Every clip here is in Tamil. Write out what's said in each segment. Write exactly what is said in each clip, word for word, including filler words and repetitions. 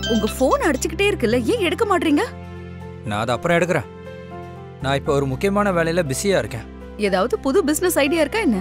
உங்க போன் அடிச்சுக்கிட்டே இருக்குல்ல, ஏன் எடுக்க மாட்டீங்க? நான் அதை அப்புறம் எடுக்கிறேன். நான் இப்போ ஒரு முக்கியமான வேலையில பிஸியா இருக்கேன். ஏதாவது புது பிசினஸ் ஐடியா இருக்கா என்ன?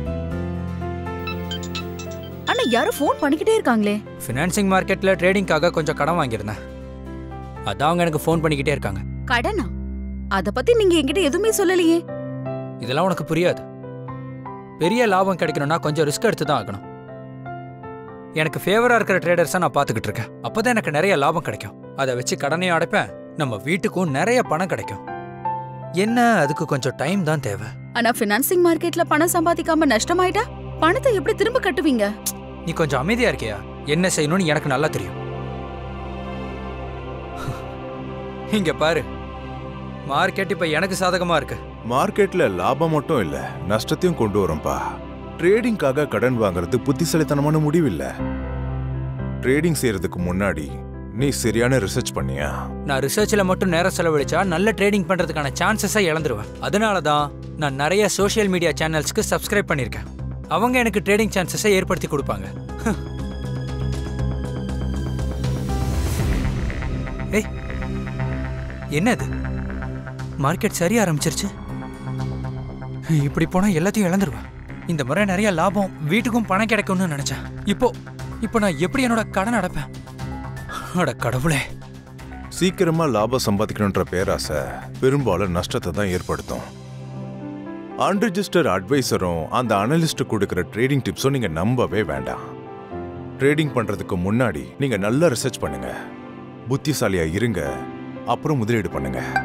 அண்ணா யாரும் போன் பண்ணிக்கிட்டே இருக்காங்களே. ஃபினான்சிங் மார்க்கெட்ல ட்ரேடிங்காக கொஞ்சம் கடன் வாங்கியிருந்தேன். அதான் அவங்க எனக்கு ஃபோன் பண்ணிக்கிட்டே இருக்காங்க. கடனா? அத பத்தி நீங்க என்கிட்ட எதுவுமே சொல்லலையே. இதெல்லாம் உனக்கு புரியாது. பெரிய லாபம் கிடைக்கணும்னா கொஞ்சம் ரிஸ்க் எடுத்து தான் ஆகணும். எனக்கு ஃபேவரா இருக்கிற ட்ரேடர்ஸை நான் பார்த்துக்கிட்டு இருக்கேன். அப்பதான் எனக்கு நிறைய லாபம் கிடைக்கும். அதை வச்சு கடனையும் அடைப்பேன், நம்ம வீட்டுக்கும் நிறைய பணம் கிடைக்கும். என்ன, அதுக்கு கொஞ்சம் டைம் தான் தேவை. ஆனா ஃபினான்சிங் மார்க்கெட்ல பணம் சம்பாதிக்காம நஷ்டமாயிட்டா பணத்தை எப்படி திரும்ப கட்டுவீங்க? நீ கொஞ்சம் அமைதியா இருக்கியா? என்ன செய்யணும்னு எனக்கு நல்லா தெரியும். இங்க பாரு, மார்க்கெட் இப்ப எனக்கு சாதகமா இருக்கு. மார்க்கெட்ல லாபம் மட்டும் இல்ல, நஷ்டத்தையும் கொண்டு வரும்பா. ட்ரேடிங்காக கடன் வாங்குறது புத்திசாலித்தனமான முடிவு இல்ல. ட்ரேடிங் செய்யறதுக்கு முன்னாடி நீ சரியான ரிசர்ச் பண்ணியா? நான் ரிசர்ச்ல மட்டும் நேரம் செலவழிச்சா நல்ல ட்ரேடிங் பண்றதுக்கான சான்சஸை இழந்துருவேன். அதனால தான் நான் நிறைய சோஷியல் மீடியா சேனல்ஸ்க்கு சப்ஸ்கிரைப் பண்ணிருக்கேன். அவங்க எனக்கு ட்ரேடிங் சான்சஸை ஏற்படுத்தி கொடுப்பாங்க. ஏய், என்னது? மார்க்கெட் சரியா ஆரம்பிச்சிருச்சு. இப்படி போனா எல்லாத்தையும் இழந்துருவேன். இந்த முறை நிறைய லாபம், வீட்டுக்கும் பணம் கிடைக்கும்னு நினைச்சேன். இப்போ இப்போ நான் எப்படி என்னோட கடன் அடைப்பேன்? அட கடவுளே. சீக்கிரமா லாபம் சம்பாதிக்கணும்ன்ற பேராசை பெரும்பாலும் நஷ்டத்தை தான் ஏற்படுத்தும். அன்ரிஜிஸ்டர் அட்வைசரும் அந்த அனலிஸ்ட் கொடுக்கிற ட்ரேடிங் டிப்ஸும் நீங்க நம்பவே வேண்டாம். ட்ரேடிங் பண்றதுக்கு முன்னாடி நீங்க நல்லா ரிசர்ச் பண்ணுங்க, புத்திசாலியா இருங்க, அப்புறம் முதலீடு பண்ணுங்க.